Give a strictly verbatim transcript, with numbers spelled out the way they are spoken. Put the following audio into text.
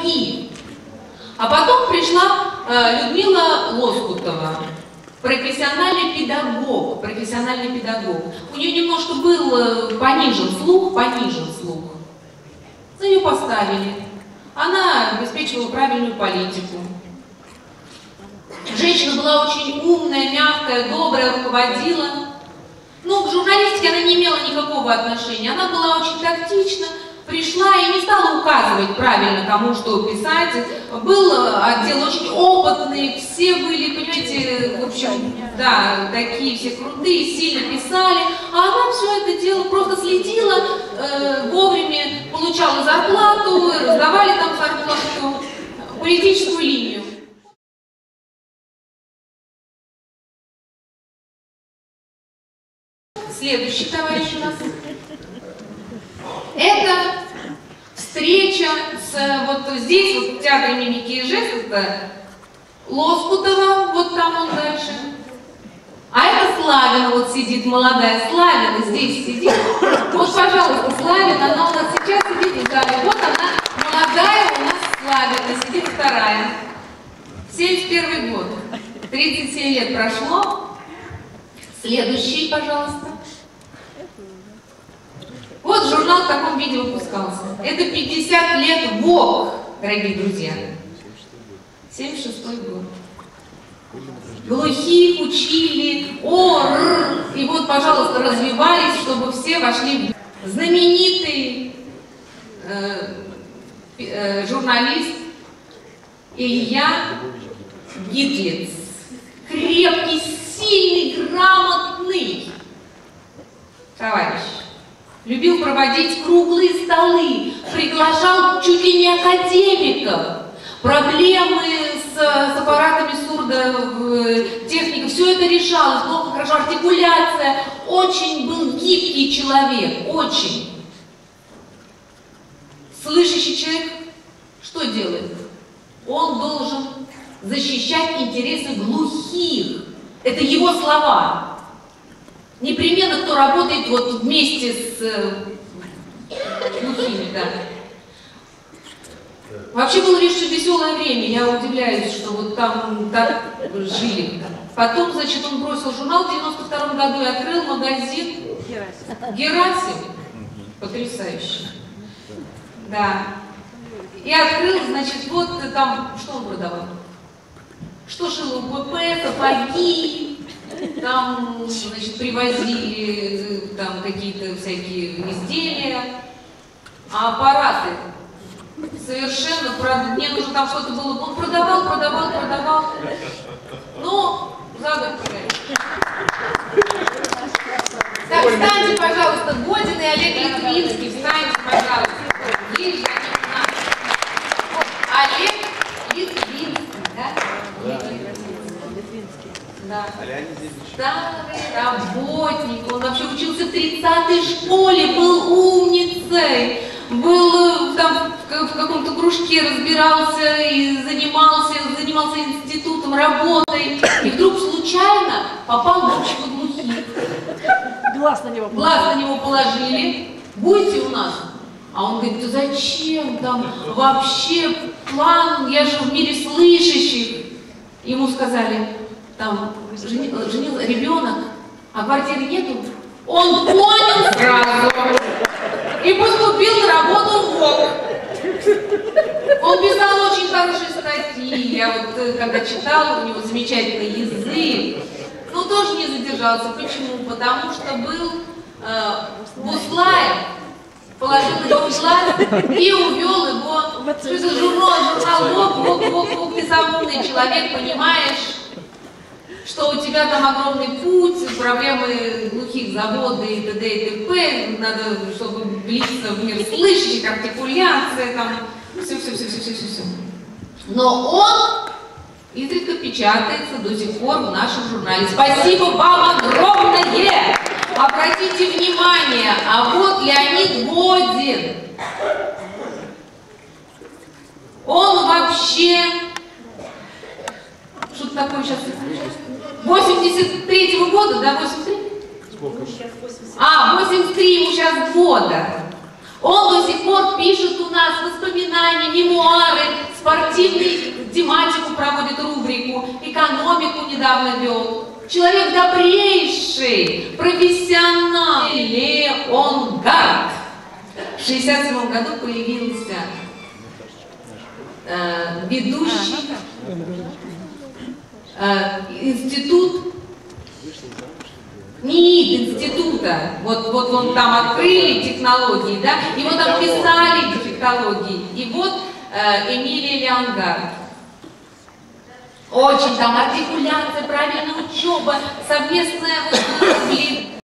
сапоги. А потом пришла э, Людмила Лоскутова, профессиональный педагог, профессиональный педагог. У нее немножко был э, понижен слух, понижен слух. За нее поставили. Она обеспечивала правильную политику. Женщина была очень умная, мягкая, добрая, руководила. Но к журналистике она не имела никакого отношения. Она была очень тактична, пришла и не стала указывать правильно, кому что писать. Был отдел очень опытный, все были, понимаете, в общем, да, такие все крутые, сильно писали. А она все это дело просто следила, э, вовремя получала зарплату, раздавали там зарплату, политическую линию. Следующий товарищ у нас. Это встреча с, вот здесь, вот в театре мимики и жестов, Лоскутова, вот там он дальше. А это Славина, вот сидит молодая Славина, здесь сидит. Вот, пожалуйста, Славина, она у нас сейчас сидит в зале. Вот она, молодая у нас Славина, сидит вторая. семьдесят первый год. тридцать семь лет прошло. Следующий, пожалуйста. Вот журнал в таком виде выпускался. Это пятьдесят лет ВОК, дорогие друзья. семьдесят шестой год. Глухих учили, о, р, и вот, пожалуйста, развивались, чтобы все вошли в знаменитый э, э, журналист Илья Гитлиц. Крепкий, сильный, грамотный товарищ. Любил проводить круглые столы, приглашал чуть ли не академиков. Проблемы с, с аппаратами сурдотехников, все это решалось, плохо, хорошо, артикуляция. Очень был гибкий человек, очень. Слышащий человек что делает? Он должен защищать интересы глухих. Это его слова. Непременно кто работает вот вместе с глухими, да. Вообще было еще веселое время, я удивляюсь, что вот там так жили. Потом, значит, он бросил журнал в девяносто втором году и открыл магазин Герасим. Потрясающе. Да. И открыл, значит, вот там, что он продавал? Что шил УПП, сапоги, там, значит, привозили там какие-то всякие изделия, а аппараты совершенно, мне нужно там что-то было, он продавал, продавал, продавал, но за год теряет. Так, встаньте, пожалуйста, Годин и Олег Литвинский, встаньте, пожалуйста, ближе, Олег Литвинский, да? Да. Старый работник, он вообще учился в тридцатой школе, был умницей, был там в каком-то кружке, разбирался и занимался, занимался институтом, работой, и вдруг случайно попал в общество глухих. Глаз на него положили. Глаз на него положили. Будете у нас? А он говорит, да зачем там вообще план, я же в мире слышащих. Ему сказали, там женил, женил ребенок, а квартиры нету. Он понял сразу и поступил на работу в ВОК. Он писал очень хорошие статьи. Я вот когда читала, у него замечательный язык. Но тоже не задержался. Почему? Потому что был э, Буслаев, положил на него глаз и увел его. Что это журнал, журнал, ВОК, ВОК, ВОК, ВОК, ты сам умный человек, понимаешь, что у тебя там огромный путь, проблемы глухих, заводы и т.д. и т.п. Надо, чтобы влиться в мир слышащих, артикуляция, там, все-все-все-все-все-все. Но он изредка печатается до сих пор в нашем журнале. Спасибо вам огромное! Обратите внимание, а вот Леонид Годин. Он вообще... Что-то такое сейчас... восемьдесят третьего года, да, восемьдесят три? Сколько? А, восемьдесят три ему сейчас года. Он до сих пор пишет у нас воспоминания, мемуары, спортивную тематику проводит, рубрику, экономику недавно вел. Человек добрейший, профессионал. Леонгард. В шестьдесят седьмом году появился э, ведущий э, институт, НИИ института, вот, вот он там открыли технологии, да, его там писали технологии, и вот э, Эмилия Леонгард. Очень там артикуляция, правильная учеба, совместная вот,